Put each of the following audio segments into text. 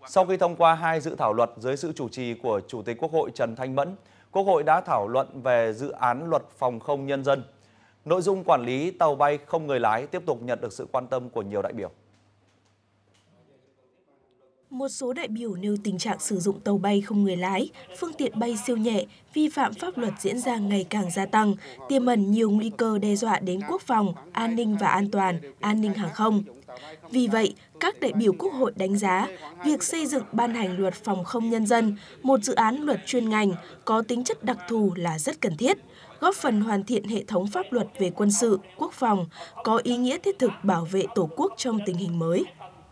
Sau khi thông qua hai dự thảo luật dưới sự chủ trì của Chủ tịch Quốc hội Trần Thanh Mẫn, Quốc hội đã thảo luận về dự án luật phòng không nhân dân. Nội dung quản lý tàu bay không người lái tiếp tục nhận được sự quan tâm của nhiều đại biểu. Một số đại biểu nêu tình trạng sử dụng tàu bay không người lái, phương tiện bay siêu nhẹ, vi phạm pháp luật diễn ra ngày càng gia tăng, tiềm ẩn nhiều nguy cơ đe dọa đến quốc phòng, an ninh và an toàn, an ninh hàng không. Vì vậy, các đại biểu Quốc hội đánh giá việc xây dựng ban hành luật phòng không nhân dân, một dự án luật chuyên ngành có tính chất đặc thù là rất cần thiết, góp phần hoàn thiện hệ thống pháp luật về quân sự, quốc phòng, có ý nghĩa thiết thực bảo vệ Tổ quốc trong tình hình mới.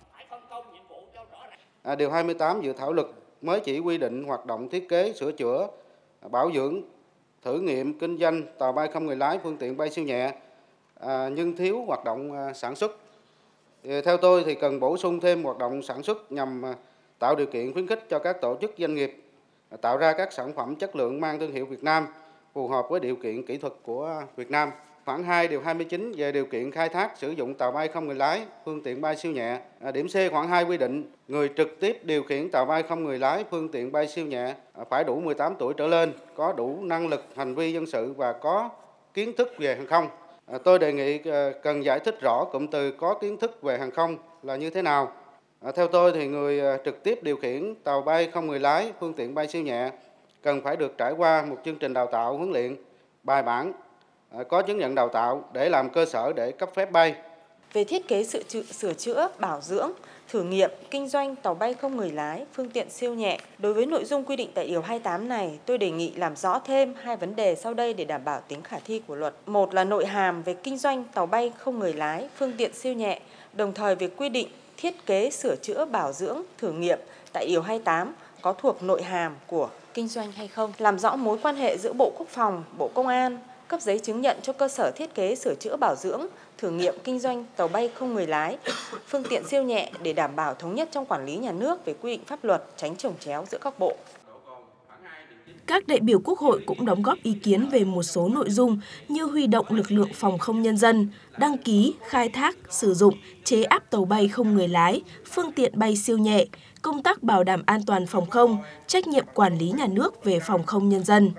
Điều 28 dự thảo luật mới chỉ quy định hoạt động thiết kế, sửa chữa, bảo dưỡng, thử nghiệm, kinh doanh tàu bay không người lái, phương tiện bay siêu nhẹ, nhưng thiếu hoạt động sản xuất. Theo tôi thì cần bổ sung thêm hoạt động sản xuất nhằm tạo điều kiện khuyến khích cho các tổ chức doanh nghiệp tạo ra các sản phẩm chất lượng mang thương hiệu Việt Nam phù hợp với điều kiện kỹ thuật của Việt Nam. Khoản 2 điều 29 về điều kiện khai thác sử dụng tàu bay không người lái, phương tiện bay siêu nhẹ. Điểm C khoản 2 quy định người trực tiếp điều khiển tàu bay không người lái, phương tiện bay siêu nhẹ phải đủ 18 tuổi trở lên, có đủ năng lực hành vi dân sự và có kiến thức về hàng không. Tôi đề nghị cần giải thích rõ cụm từ có kiến thức về hàng không là như thế nào. Theo tôi thì người trực tiếp điều khiển tàu bay không người lái, phương tiện bay siêu nhẹ cần phải được trải qua một chương trình đào tạo huấn luyện bài bản, có chứng nhận đào tạo để làm cơ sở để cấp phép bay. Về thiết kế sửa chữa, bảo dưỡng, thử nghiệm, kinh doanh tàu bay không người lái, phương tiện siêu nhẹ. Đối với nội dung quy định tại điều 28 này, tôi đề nghị làm rõ thêm hai vấn đề sau đây để đảm bảo tính khả thi của luật. Một là nội hàm về kinh doanh tàu bay không người lái, phương tiện siêu nhẹ, đồng thời việc quy định thiết kế, sửa chữa, bảo dưỡng, thử nghiệm tại điều 28 có thuộc nội hàm của kinh doanh hay không. Làm rõ mối quan hệ giữa Bộ Quốc phòng, Bộ Công an, cấp giấy chứng nhận cho cơ sở thiết kế, sửa chữa, bảo dưỡng, thử nghiệm kinh doanh tàu bay không người lái, phương tiện siêu nhẹ để đảm bảo thống nhất trong quản lý nhà nước về quy định pháp luật, tránh chồng chéo giữa các bộ. Các đại biểu Quốc hội cũng đóng góp ý kiến về một số nội dung như huy động lực lượng phòng không nhân dân, đăng ký, khai thác, sử dụng, chế áp tàu bay không người lái, phương tiện bay siêu nhẹ, công tác bảo đảm an toàn phòng không, trách nhiệm quản lý nhà nước về phòng không nhân dân.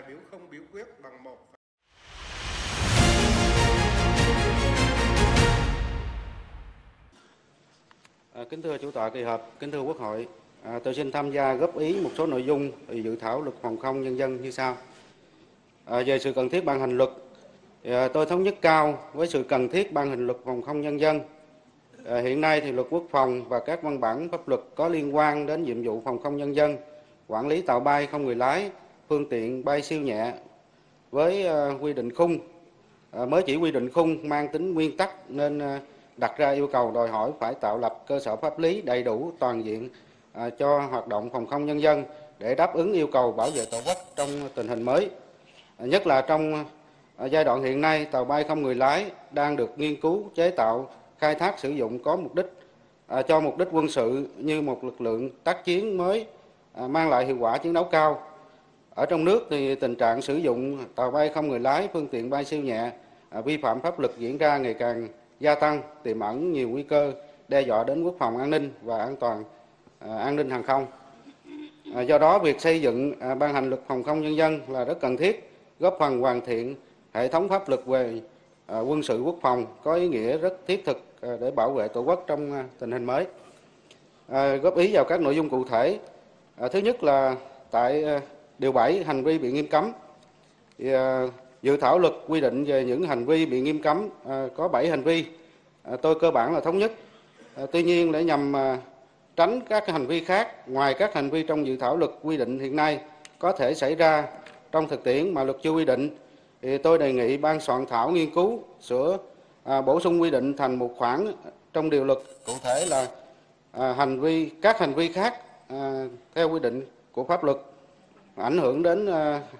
Kính thưa chủ tọa kỳ họp, kính thưa Quốc hội, tôi xin tham gia góp ý một số nội dung dự thảo luật phòng không nhân dân như sau. Về sự cần thiết ban hành luật, tôi thống nhất cao với sự cần thiết ban hành luật phòng không nhân dân. Hiện nay thì luật quốc phòng và các văn bản pháp luật có liên quan đến nhiệm vụ phòng không nhân dân, quản lý tàu bay không người lái, phương tiện bay siêu nhẹ với quy định khung, mới chỉ quy định khung mang tính nguyên tắc nên đặt ra yêu cầu đòi hỏi phải tạo lập cơ sở pháp lý đầy đủ toàn diện cho hoạt động phòng không nhân dân để đáp ứng yêu cầu bảo vệ Tổ quốc trong tình hình mới. Nhất là trong giai đoạn hiện nay, tàu bay không người lái đang được nghiên cứu, chế tạo, khai thác sử dụng có mục đích cho mục đích quân sự như một lực lượng tác chiến mới mang lại hiệu quả chiến đấu cao. Ở trong nước thì tình trạng sử dụng tàu bay không người lái, phương tiện bay siêu nhẹ vi phạm pháp luật diễn ra ngày càng gia tăng, tiềm ẩn nhiều nguy cơ đe dọa đến quốc phòng an ninh và an toàn an ninh hàng không. Do đó, việc xây dựng ban hành luật phòng không nhân dân là rất cần thiết, góp phần hoàn thiện hệ thống pháp luật về quân sự quốc phòng có ý nghĩa rất thiết thực để bảo vệ Tổ quốc trong tình hình mới. Góp ý vào các nội dung cụ thể. Thứ nhất là tại điều 7 hành vi bị nghiêm cấm. Dự thảo luật quy định về những hành vi bị nghiêm cấm có 7 hành vi. Tôi cơ bản là thống nhất. Tuy nhiên để nhằm tránh các hành vi khác ngoài các hành vi trong dự thảo luật quy định hiện nay có thể xảy ra trong thực tiễn mà luật chưa quy định, thì tôi đề nghị ban soạn thảo nghiên cứu sửa bổ sung quy định thành một khoản trong điều luật, cụ thể là các hành vi khác theo quy định của pháp luật ảnh hưởng đến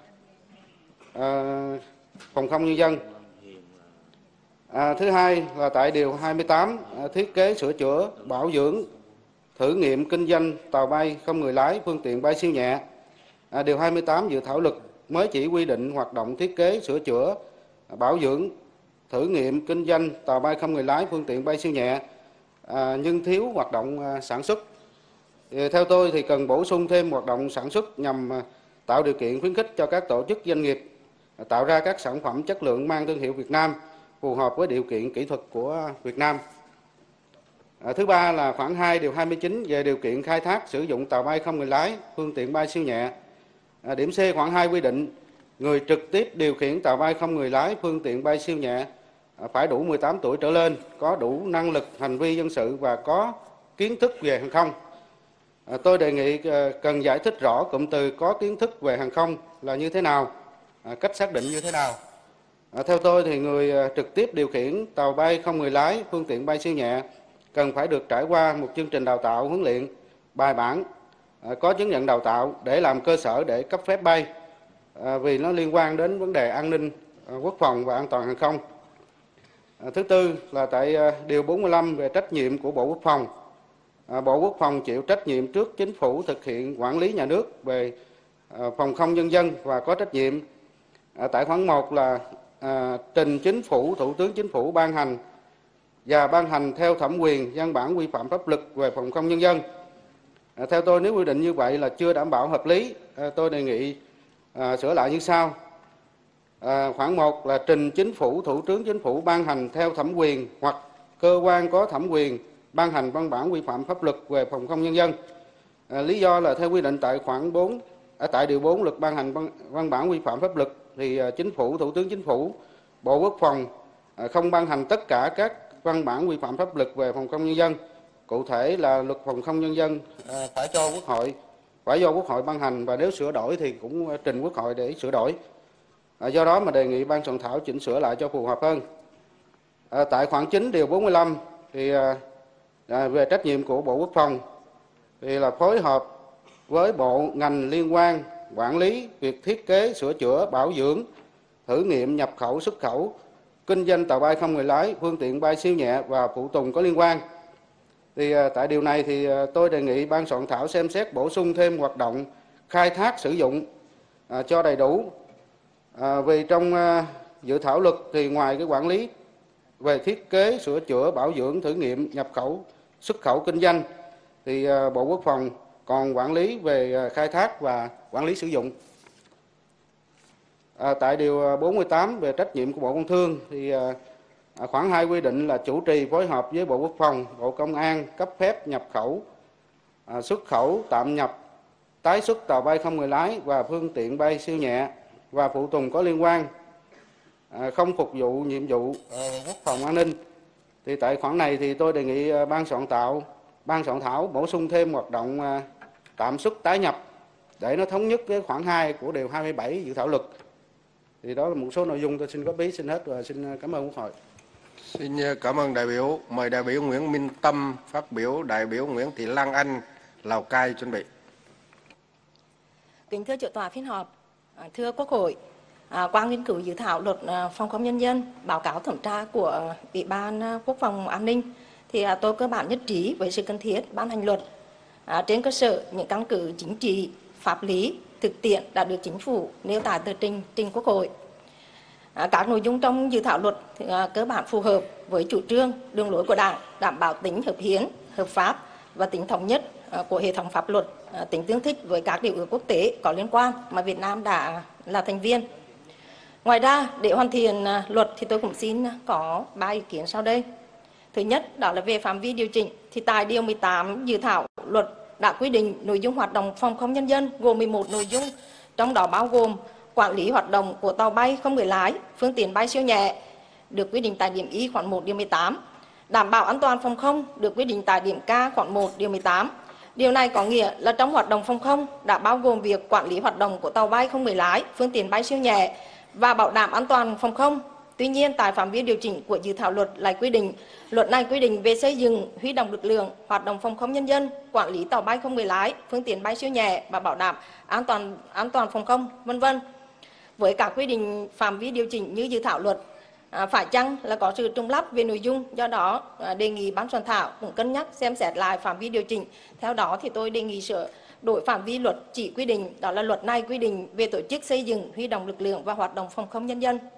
phòng không nhân dân. Thứ hai là tại điều 28 thiết kế, sửa chữa, bảo dưỡng, thử nghiệm kinh doanh tàu bay không người lái, phương tiện bay siêu nhẹ. Điều 28 dự thảo luật mới chỉ quy định hoạt động thiết kế, sửa chữa, bảo dưỡng, thử nghiệm kinh doanh tàu bay không người lái, phương tiện bay siêu nhẹ, nhưng thiếu hoạt động sản xuất. Theo tôi thì cần bổ sung thêm hoạt động sản xuất nhằm tạo điều kiện khuyến khích cho các tổ chức doanh nghiệp tạo ra các sản phẩm chất lượng mang thương hiệu Việt Nam phù hợp với điều kiện kỹ thuật của Việt Nam. Thứ ba là khoản 2 điều 29 về điều kiện khai thác sử dụng tàu bay không người lái, phương tiện bay siêu nhẹ. Điểm C khoản 2 quy định người trực tiếp điều khiển tàu bay không người lái, phương tiện bay siêu nhẹ phải đủ 18 tuổi trở lên, có đủ năng lực hành vi dân sự và có kiến thức về hàng không. Tôi đề nghị cần giải thích rõ cụm từ có kiến thức về hàng không là như thế nào, cách xác định như thế nào. Theo tôi thì người trực tiếp điều khiển tàu bay không người lái, phương tiện bay siêu nhẹ cần phải được trải qua một chương trình đào tạo huấn luyện bài bản, có chứng nhận đào tạo để làm cơ sở để cấp phép bay, vì nó liên quan đến vấn đề an ninh, quốc phòng và an toàn hàng không. Thứ tư là tại điều 45 về trách nhiệm của Bộ Quốc phòng. Bộ Quốc phòng chịu trách nhiệm trước Chính phủ thực hiện quản lý nhà nước về phòng không nhân dân và có trách nhiệm. Tại khoản 1 là trình Chính phủ, Thủ tướng Chính phủ ban hành và ban hành theo thẩm quyền văn bản quy phạm pháp luật về phòng không nhân dân. Theo tôi, nếu quy định như vậy là chưa đảm bảo hợp lý, tôi đề nghị sửa lại như sau. Khoản 1 là trình Chính phủ, Thủ tướng Chính phủ ban hành theo thẩm quyền hoặc cơ quan có thẩm quyền ban hành văn bản quy phạm pháp luật về phòng không nhân dân. Lý do là theo quy định tại khoản 4, tại điều 4 luật ban hành văn bản quy phạm pháp luật thì Chính phủ, Thủ tướng Chính phủ, Bộ Quốc phòng không ban hành tất cả các văn bản quy phạm pháp luật về phòng không nhân dân. Cụ thể là luật phòng không nhân dân phải do Quốc hội ban hành, và nếu sửa đổi thì cũng trình Quốc hội để sửa đổi. Do đó mà đề nghị ban soạn thảo chỉnh sửa lại cho phù hợp hơn. Tại khoản 9 điều 45 thì về trách nhiệm của Bộ Quốc phòng thì là phối hợp với bộ ngành liên quan quản lý việc thiết kế, sửa chữa, bảo dưỡng, thử nghiệm, nhập khẩu, xuất khẩu, kinh doanh tàu bay không người lái, phương tiện bay siêu nhẹ và phụ tùng có liên quan. Thì tại điều này thì tôi đề nghị ban soạn thảo xem xét bổ sung thêm hoạt động khai thác sử dụng cho đầy đủ. Vì trong dự thảo luật thì ngoài cái quản lý về thiết kế, sửa chữa, bảo dưỡng, thử nghiệm, nhập khẩu, xuất khẩu, kinh doanh thì Bộ Quốc phòng còn quản lý về khai thác và quản lý sử dụng. Tại điều 48 về trách nhiệm của Bộ Công Thương thì khoản 2 quy định là chủ trì phối hợp với Bộ Quốc phòng, Bộ Công an cấp phép nhập khẩu, xuất khẩu, tạm nhập, tái xuất tàu bay không người lái và phương tiện bay siêu nhẹ và phụ tùng có liên quan, không phục vụ nhiệm vụ quốc phòng an ninh. Thì tại khoản này thì tôi đề nghị ban soạn thảo bổ sung thêm hoạt động tạm xuất tái nhập để nó thống nhất với khoản 2 của điều 27 dự thảo luật. Thì đó là một số nội dung tôi xin góp ý, xin hết và xin cảm ơn Quốc hội. Xin cảm ơn đại biểu. Mời đại biểu Nguyễn Minh Tâm phát biểu. Đại biểu Nguyễn Thị Lan Anh, Lào Cai chuẩn bị. Kính thưa chủ tọa phiên họp, thưa Quốc hội, qua nghiên cứu dự thảo luật phòng không nhân dân, báo cáo thẩm tra của Ủy ban Quốc phòng An ninh, thì tôi cơ bản nhất trí với sự cần thiết ban hành luật trên cơ sở những căn cứ chính trị, pháp lý, thực tiễn đã được Chính phủ nêu tại tờ trình Quốc hội. Các nội dung trong dự thảo luật thì, cơ bản phù hợp với chủ trương, đường lối của Đảng, đảm bảo tính hợp hiến, hợp pháp và tính thống nhất của hệ thống pháp luật, tính tương thích với các điều ước quốc tế có liên quan mà Việt Nam đã là thành viên. Ngoài ra, để hoàn thiện luật thì tôi cũng xin có 3 ý kiến sau đây. Thứ nhất, đó là về phạm vi điều chỉnh. Thì tại điều 18 dự thảo luật đã quy định nội dung hoạt động phòng không nhân dân gồm 11 nội dung, trong đó bao gồm quản lý hoạt động của tàu bay không người lái, phương tiện bay siêu nhẹ được quy định tại điểm Y khoản 1 điều 18. Đảm bảo an toàn phòng không được quy định tại điểm K khoản 1 điều 18. Điều này có nghĩa là trong hoạt động phòng không đã bao gồm việc quản lý hoạt động của tàu bay không người lái, phương tiện bay siêu nhẹ và bảo đảm an toàn phòng không. Tuy nhiên, tại phạm vi điều chỉnh của dự thảo luật lại quy định, luật này quy định về xây dựng, huy động lực lượng, hoạt động phòng không nhân dân, quản lý tàu bay không người lái, phương tiện bay siêu nhẹ và bảo đảm an toàn phòng không, v.v. Với các quy định phạm vi điều chỉnh như dự thảo luật, phải chăng là có sự trùng lắp về nội dung, do đó đề nghị ban soạn thảo cũng cân nhắc xem xét lại phạm vi điều chỉnh. Theo đó thì tôi đề nghị sửa đổi phạm vi luật chỉ quy định, đó là luật này quy định về tổ chức xây dựng, huy động lực lượng và hoạt động phòng không nhân dân.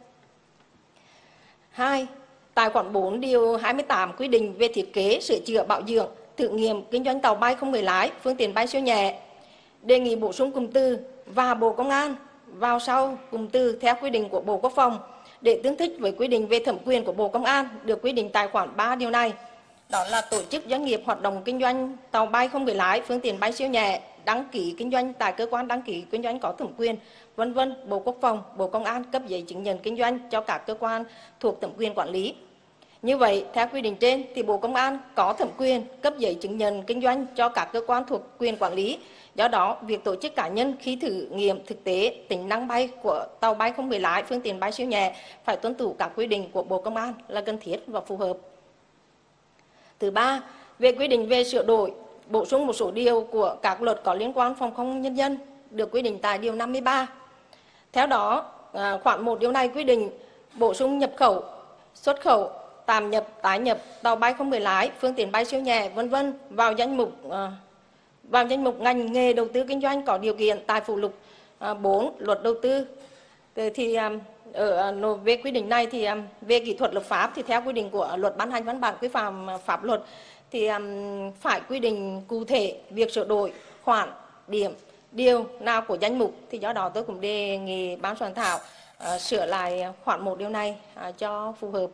2. Tại khoản 4 điều 28 quy định về thiết kế, sửa chữa, bảo dưỡng, thử nghiệm kinh doanh tàu bay không người lái, phương tiện bay siêu nhẹ. Đề nghị bổ sung cụm từ và Bộ Công an vào sau cụm từ theo quy định của Bộ Quốc phòng để tương thích với quy định về thẩm quyền của Bộ Công an được quy định tại khoản 3 điều này. Đó là tổ chức doanh nghiệp hoạt động kinh doanh tàu bay không người lái, phương tiện bay siêu nhẹ, đăng ký kinh doanh tại cơ quan đăng ký kinh doanh có thẩm quyền, vân vân. Bộ Quốc phòng, Bộ Công an cấp giấy chứng nhận kinh doanh cho các cơ quan thuộc thẩm quyền quản lý. Như vậy, theo quy định trên thì Bộ Công an có thẩm quyền cấp giấy chứng nhận kinh doanh cho các cơ quan thuộc quyền quản lý. Do đó, việc tổ chức cá nhân khi thử nghiệm thực tế tính năng bay của tàu bay không người lái, phương tiện bay siêu nhẹ phải tuân thủ các quy định của Bộ Công an là cần thiết và phù hợp. Thứ ba, về quy định về sửa đổi, bổ sung một số điều của các luật có liên quan phòng không nhân dân được quy định tại điều 53. Theo đó, khoản 1 điều này quy định bổ sung nhập khẩu, xuất khẩu, tạm nhập, tái nhập tàu bay không người lái, phương tiện bay siêu nhẹ, vân vân vào danh mục ngành nghề đầu tư kinh doanh có điều kiện tại phụ lục 4 luật đầu tư. Thì về quy định này thì về kỹ thuật lập pháp thì theo quy định của luật ban hành văn bản quy phạm pháp luật thì phải quy định cụ thể việc sửa đổi khoản, điểm, điều nào của danh mục. Thì do đó tôi cũng đề nghị ban soạn thảo sửa lại khoản 1 điều này cho phù hợp.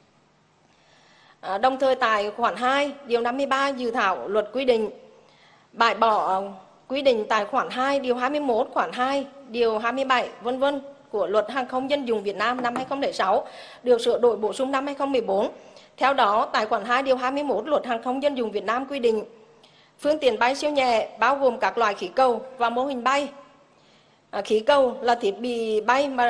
Đồng thời tại khoản 2 điều 53 dự thảo luật quy định bãi bỏ quy định tại khoản 2 điều 21, khoản 2 điều 27 vân vân của Luật Hàng không dân dụng Việt Nam năm 2006 được sửa đổi bổ sung năm 2014. Theo đó, tại khoản 2 điều 21 Luật Hàng không dân dụng Việt Nam quy định phương tiện bay siêu nhẹ bao gồm các loại khí cầu và mô hình bay. Khí cầu là thiết bị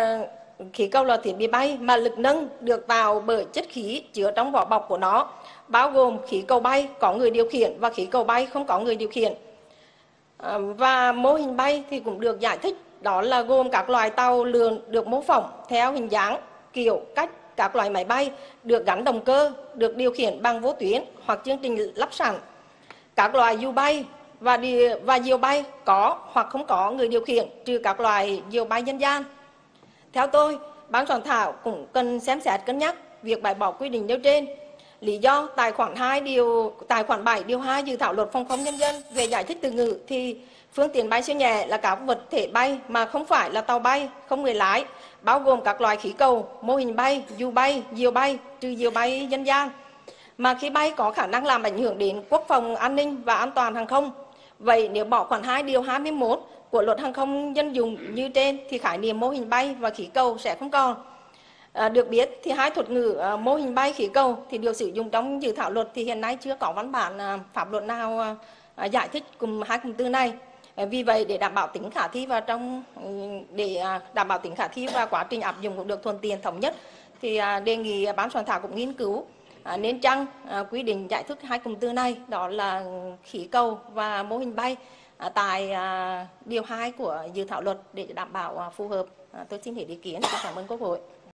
bay mà lực nâng được tạo bởi chất khí chứa trong vỏ bọc của nó, bao gồm khí cầu bay có người điều khiển và khí cầu bay không có người điều khiển. Và mô hình bay thì cũng được giải thích, đó là gồm các loại tàu lượn được mô phỏng theo hình dáng, kiểu, cách các loại máy bay được gắn động cơ, được điều khiển bằng vô tuyến hoặc chương trình lắp sẵn. Các loại dù bay và diều bay có hoặc không có người điều khiển, trừ các loại diều bay dân gian. Theo tôi, ban soạn thảo cũng cần xem xét cân nhắc việc bãi bỏ quy định nêu trên. Lý do tại khoản 7 điều 2 dự thảo luật phòng không nhân dân về giải thích từ ngữ thì phương tiện bay siêu nhẹ là các vật thể bay mà không phải là tàu bay không người lái, bao gồm các loại khí cầu, mô hình bay, dù bay, diều bay, trừ diều bay dân gian, mà khi bay có khả năng làm ảnh hưởng đến quốc phòng, an ninh và an toàn hàng không. Vậy nếu bỏ khoản 2 điều 21 của Luật Hàng không dân dụng như trên thì khái niệm mô hình bay và khí cầu sẽ không còn. Được biết thì hai thuật ngữ mô hình bay, khí cầu thì được sử dụng trong dự thảo luật thì hiện nay chưa có văn bản pháp luật nào giải thích cùng hai cụm từ này. Vì vậy để đảm bảo tính khả thi và quá trình áp dụng cũng được thuận tiện thống nhất thì đề nghị ban soạn thảo cũng nghiên cứu nên chăng quy định giải thích hai cụm từ này, đó là khí cầu và mô hình bay tại điều 2 của dự thảo luật để đảm bảo phù hợp. Tôi xin hết ý kiến. Cảm ơn Quốc hội.